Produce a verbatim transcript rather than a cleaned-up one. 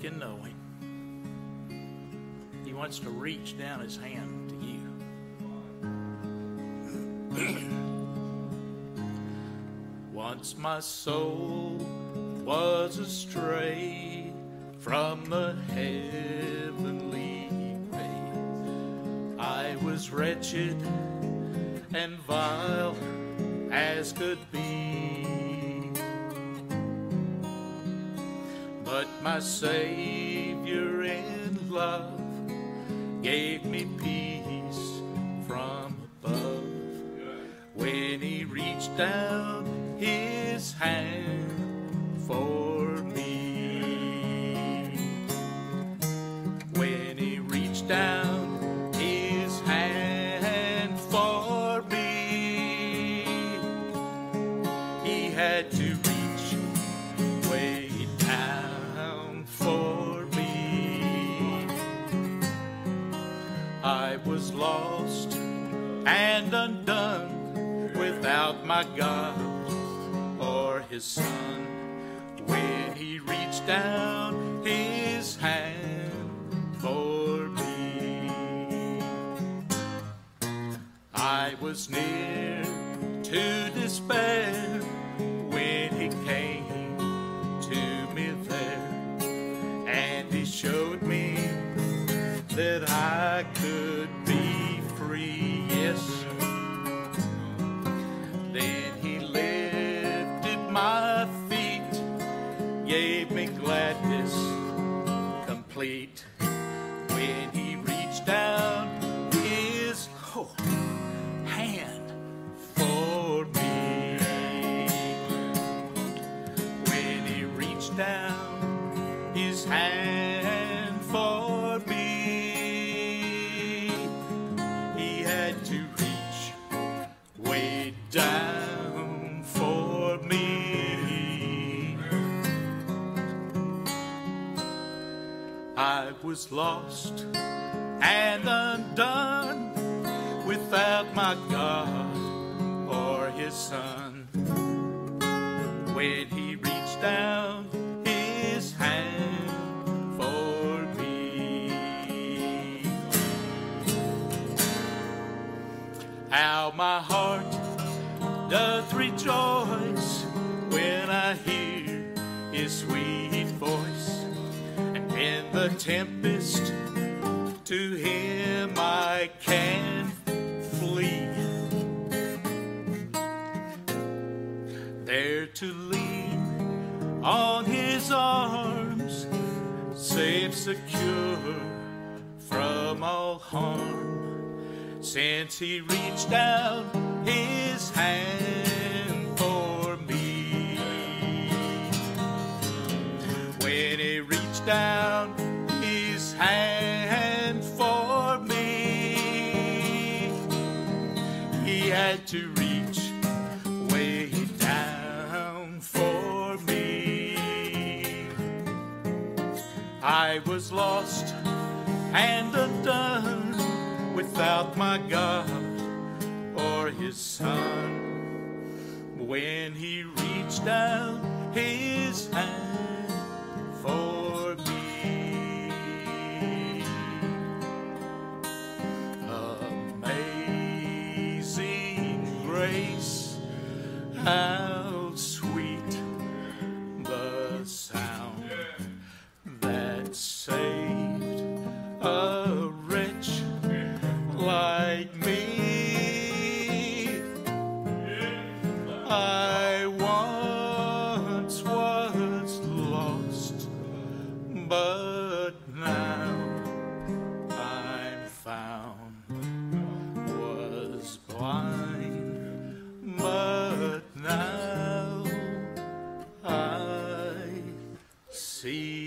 and knowing. He wants to reach down his hand to you. Once my soul was astray from the heavenly way. I was wretched and vile as could be, but my Savior in love gave me peace from above when He reached down His hand for me. When He reached down His hand for me, He had to reach way down for me. I was lost and undone without my God or His Son. When He reached down His hand for me, I was near to despair when He came to me there, and He showed me that I could be free. Yes, then He lifted my feet, gave me gladness complete. When He reached down His oh, hand for me, when He reached down His hand for me, He had to reach way down for me. I was lost and undone without my God or His Son. When He reached down His hand for me, how my heart doth rejoice when I hear His sweet voice, and in the tempest to Him I can flee, there to lean on His arms, safe, secure from all harm, since He reached down His hand for me. When He reached down His hand for me, He had to reach way down for me. I was lost and undone without my God or His Son. When He reached down His hand for me, amazing grace, how sweet the sound that saved a wretch like me. I once was lost, but now I'm found. Was blind, but now I see.